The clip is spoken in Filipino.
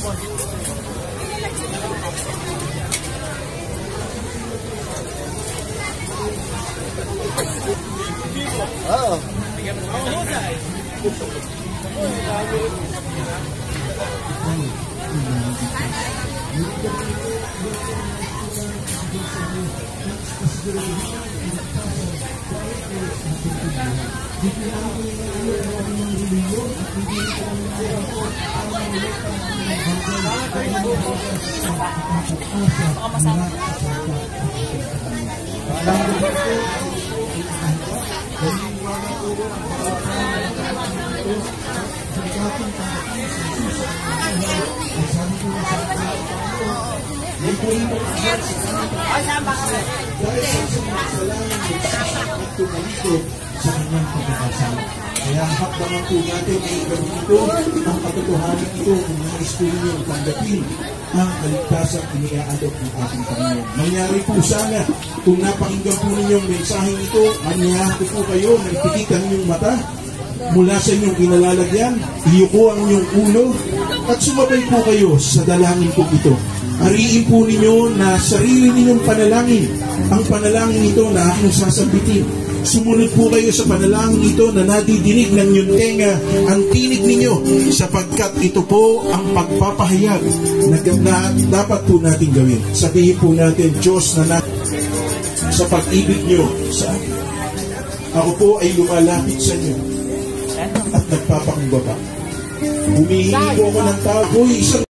Oo. Sa kanyang pagkakasal. Kaya hakdangan po natin ay gawin ito, ang katotohanan ito kung nais po ninyo tanggapin ang kaligtasang iniaalok ng ating Panginoon. Mangyari po sana kung napakinggan po ninyo ang mensaheng ito, anyayahan ko po kayo na ipitikan inyong mata mula sa inyong kinalalagyan, iyuko ang inyong ulo, at sumabay po kayo sa dalangin po ito. Ariin po ninyo na sarili ninyong panalangin, ang panalangin ito na aking sasabitin. Sumunod po kayo sa panalangin ito na nadidinig ng inyong tenga ang tinig ninyo, sapagkat ito po ang pagpapahayag na dapat po natin gawin. Sabihin po natin, Diyos na sa pag-ibig nyo sa akin, ako po ay lumalapit sa inyo at nagpapakumbaba. Humihingi po ako ng tagoy